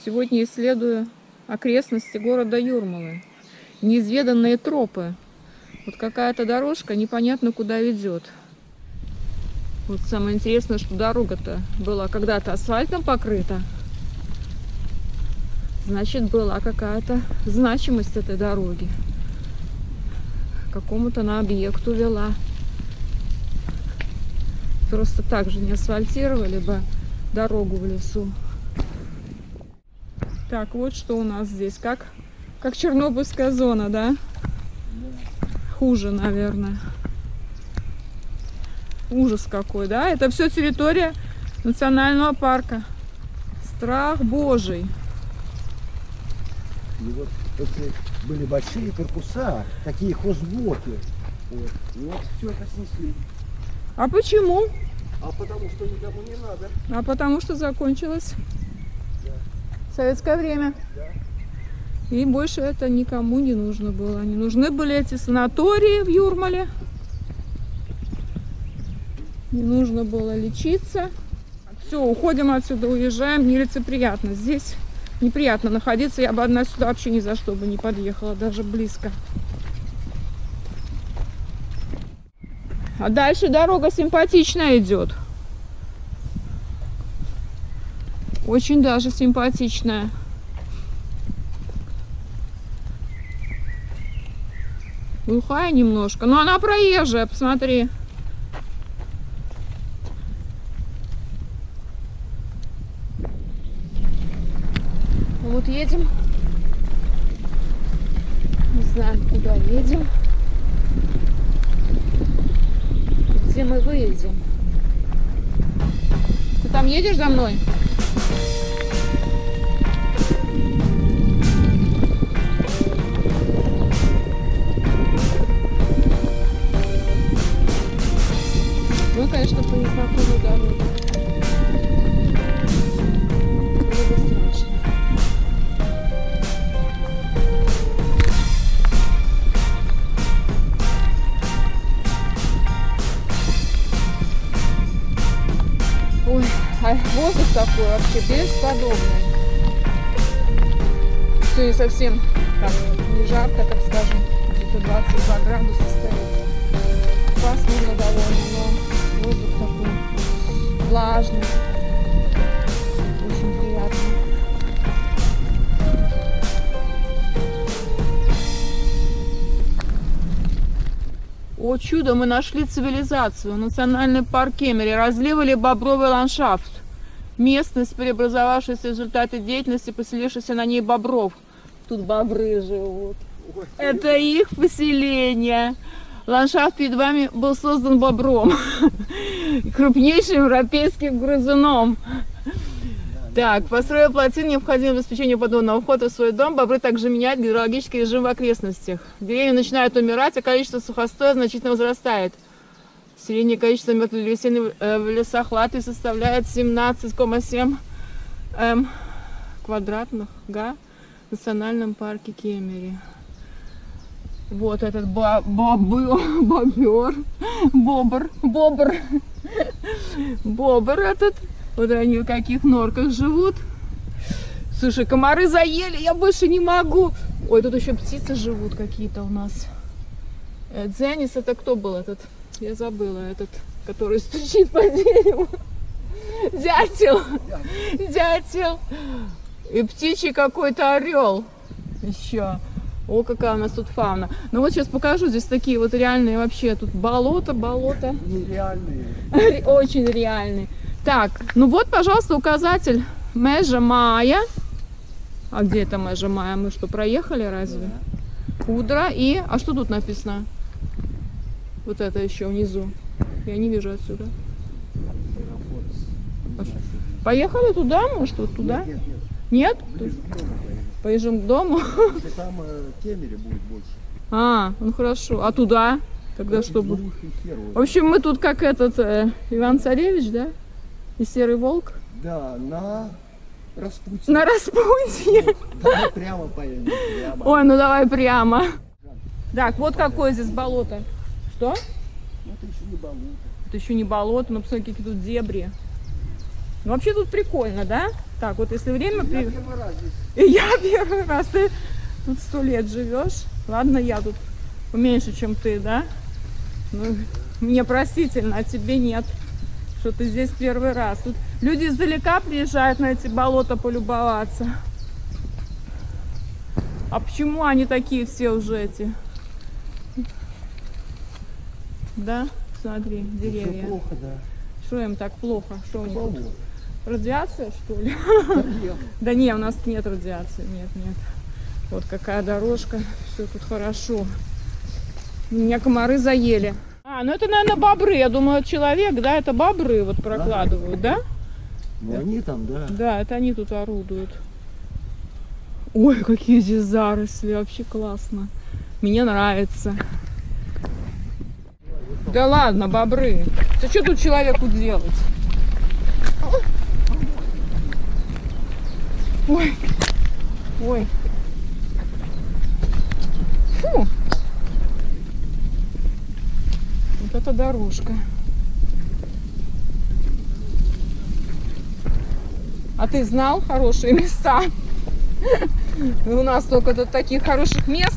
Сегодня исследую окрестности города Юрмалы. Неизведанные тропы. Вот какая-то дорожка, непонятно куда ведет. Вот самое интересное, что дорога-то была когда-то асфальтом покрыта. Значит, была какая-то значимость этой дороги. К какому-то на объекту вела. Просто так же не асфальтировали бы дорогу в лесу. Так, вот что у нас здесь. Как Чернобыльская зона, да? Хуже, наверное. Ужас какой, да? Это все территория национального парка. Страх Божий. И вот эти были большие корпуса, такие хозблоки. Вот. И вот все это снесли. А почему? А потому что никому не надо. А потому что закончилось советское время. Да. И больше это никому не нужно было. Не нужны были эти санатории в Юрмале. Не нужно было лечиться. Все, уходим отсюда, уезжаем. Нелицеприятно. Здесь неприятно находиться. Я бы одна сюда вообще ни за что бы не подъехала, даже близко. А дальше дорога симпатичная идет. Очень даже симпатичная. Глухая немножко. Но она проезжая, посмотри. Вот едем. Не знаю, куда едем. Где мы выедем? Ты там едешь за мной? Ну, конечно, по незнакомой дороге. Было бы страшно. Ой, а воздух такой вообще бесподобный. Все не совсем так, не жарко, так скажем, где-то 22 градуса стоит. Пасмурно довольно, но воздух такой влажный. Очень приятно. О чудо, мы нашли цивилизацию. Национальный парк Кемери. Разливали бобровый ландшафт. Местность, преобразовавшаяся в результате деятельности, поселившихся на ней бобров. Тут бобры живут. Это их поселение. Ландшафт перед вами был создан бобром. Крупнейшим европейским грызуном. Так, построив плотину, необходимо обеспечение подводного входа в свой дом. Бобры также меняют гидрологический режим в окрестностях. Деревья начинают умирать, а количество сухостоя значительно возрастает. Среднее количество мертвой древесины в лесах Латвии составляет 17,7 квадратных га в национальном парке Кемери. Вот этот бобр этот. Вот они в каких норках живут. Слушай, комары заели, я больше не могу. Ой, тут еще птицы живут какие-то у нас. Дзенис, это кто был этот? Я забыла, этот, который стучит по дереву. Дятел. Дятел. И птичий какой-то орел. Еще. О, какая у нас тут фауна. Ну вот сейчас покажу, здесь такие вот реальные вообще. Тут болото. Нереальные. Очень реальные. Так, ну вот, пожалуйста, указатель Межа Мая. А где это Межа Мая? Мы что, проехали разве? Кудра и... А что тут написано? Вот это еще внизу. Я не вижу отсюда. Поехали туда, может, вот туда? Нет? Поезжем к дому? Там Кемери будет больше. А, ну хорошо. А туда? Тогда что будет? В общем, мы тут как этот Иван-Царевич, да? И Серый Волк? Да, на Распутье. На Распутье. Давай прямо поедем. Прямо. Ой, ну давай прямо. Так, вот какое здесь болото. Что? Это еще не болото. Это еще не болото, но посмотри, какие тут дебри. Ну, вообще тут прикольно, да? Так, вот если время... Я первый раз здесь. И я первый раз. Ты тут 100 лет живешь. Ладно, я тут меньше, чем ты, да? Ну, мне простительно, а тебе нет. Что ты здесь первый раз. Тут люди издалека приезжают на эти болота полюбоваться. А почему они такие все уже эти? Да? Смотри, Всё деревья. плохо, да. Что им так плохо? Что у них тут? Болото. Радиация, что ли? Нет. Да не, у нас нет радиации. Нет, нет. Вот какая дорожка. Все тут хорошо. Меня комары заели. А, ну это, наверное, бобры. Я думаю, человек, да, это бобры вот прокладывают, да? Ну они там, да. Да, это они тут орудуют. Ой, какие здесь заросли. Вообще классно. Мне нравится. Да ладно, бобры. Да что тут человеку делать? Ой. Ой. Фу. Вот это дорожка. А ты знал хорошие места? У нас только тут таких хороших мест.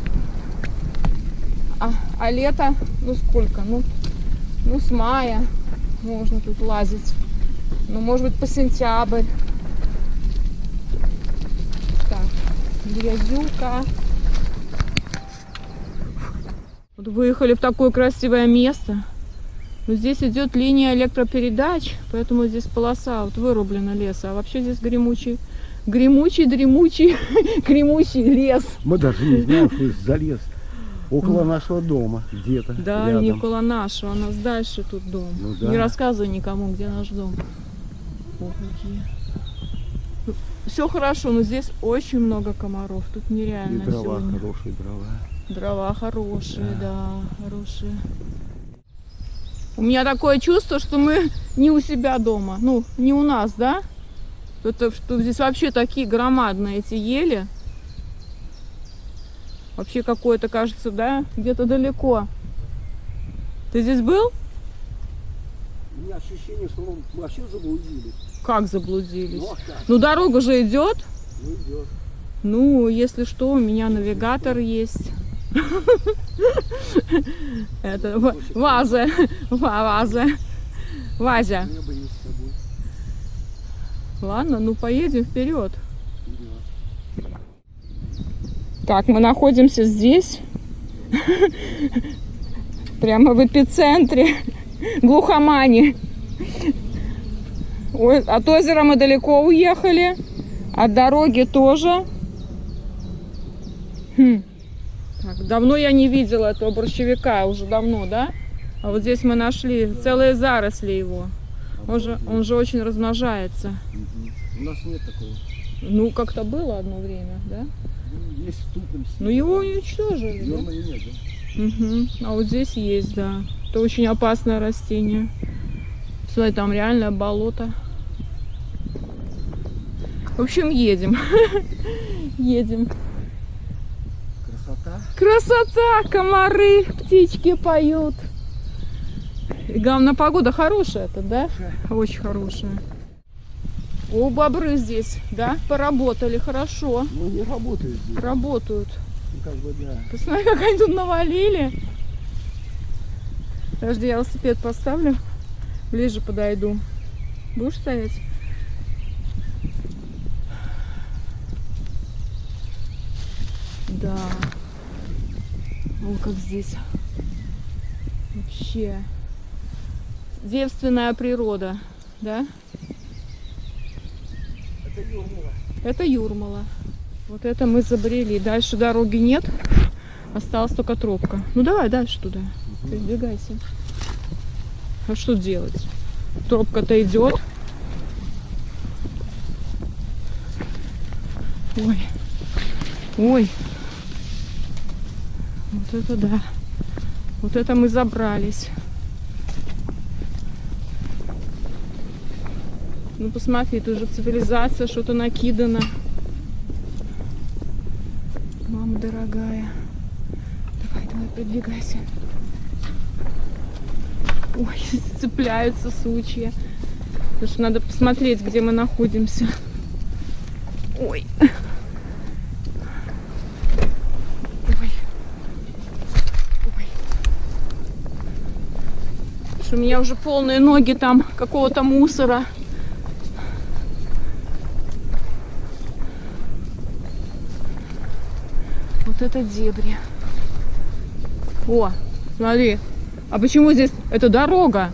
А лето, ну сколько? Ну с мая можно тут лазить. Ну, может быть, по сентябрь. Так, грязюка. Вот выехали в такое красивое место. Но здесь идет линия электропередач, поэтому здесь полоса вот вырублена леса. А вообще здесь гремучий, дремучий лес. Мы даже не знаем, что здесь за лес. Около нашего дома где-то. Да, рядом. не около нашего, у нас дальше тут дом. Ну да. Не рассказывай никому, где наш дом. О, какие. Все хорошо, но здесь очень много комаров. Тут И нереально дрова, сегодня. хорошие дрова. Дрова хорошие, да, хорошие. У меня такое чувство, что мы не у себя дома. Ну, не у нас, да? Что здесь вообще такие громадные эти ели. Вообще какое-то, кажется, да, где-то далеко. Ты здесь был? У меня ощущение, что мы вообще заблудились. Как заблудились? Ну, а как? Ну, дорога же идет. Ну, идет. Ну, если что, у меня навигатор есть. Это Ваза. Вазя. Небо есть с собой. Ладно, ну поедем вперед. Вперед. Так, мы находимся здесь. Прямо в эпицентре глухомани. Ой, от озера мы далеко уехали. От дороги тоже. Так, давно я не видела этого борщевика. Уже давно, да? А вот здесь мы нашли целые заросли его. Он же очень размножается. У нас нет такого. Ну, как-то было одно время, да? Ну, есть в Тутном Сине. Ну, его уничтожили. Да? Дёрна и нет, да? Угу. А вот здесь есть, да. Это очень опасное растение. Смотри, там реально болото. В общем, едем. Едем. Красота. Красота! Комары, птички поют. И главное, погода хорошая-то, да? Очень хорошая. О, бобры здесь, да? Поработали хорошо. Ну, не работает здесь. Работают. Ну, как бы, да. Посмотри, как они тут навалили. Подожди, я велосипед поставлю. Ближе подойду. Будешь стоять? Да. О, как здесь. Вообще. Девственная природа, да? Это Юрмала. Это Юрмала. Вот это мы забрели. Дальше дороги нет. Осталась только тропка. Ну давай дальше туда. Передвигайся. А что делать? Тропка-то идет. Ой. Ой. Вот это да. Вот это мы забрались. Ну посмотри, тут уже цивилизация, что-то накидано. Мама дорогая. Давай, продвигайся. Ой, цепляются сучья. Потому что надо посмотреть, где мы находимся. Ой. Ой. Ой. Что у меня уже полные ноги там какого-то мусора. Вот это дебри. О, смотри. А почему здесь? Это дорога.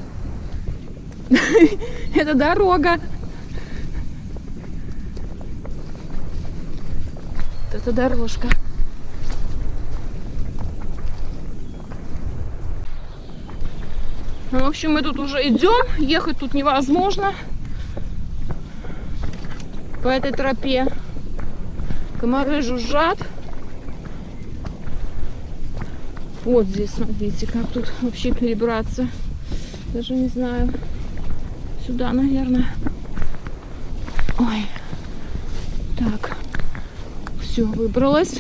Это дорога. Это дорожка. Ну, в общем, мы тут уже идем. Ехать тут невозможно. По этой тропе. Комары жужжат. Вот здесь, смотрите, как тут вообще перебраться. Даже не знаю. Сюда, наверное. Ой. Так. Все, выбралась.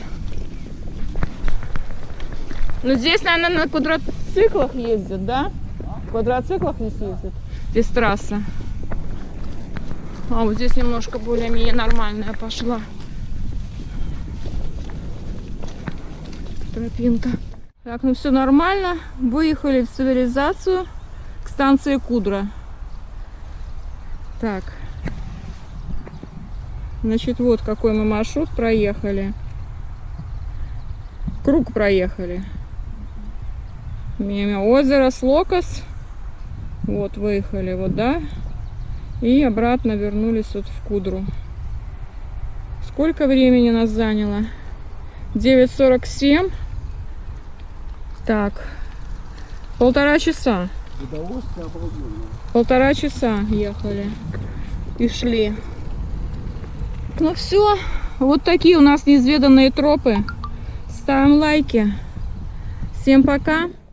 Ну, здесь, наверное, на квадроциклах ездят, да? В квадроциклах здесь ездят. Здесь трасса. А вот здесь немножко более-менее нормальная пошла тропинка. Так, ну все нормально. Выехали в цивилизацию к станции Кудра. Так. Значит, вот какой мы маршрут проехали. Круг проехали. Мимо озера Слокос. Вот, выехали, вот, да. И обратно вернулись вот в Кудру. Сколько времени нас заняло? 9:47. Так, 1,5 часа. Удовольствие обалденное. 1,5 часа ехали и шли. Ну все, вот такие у нас неизведанные тропы. Ставим лайки. Всем пока.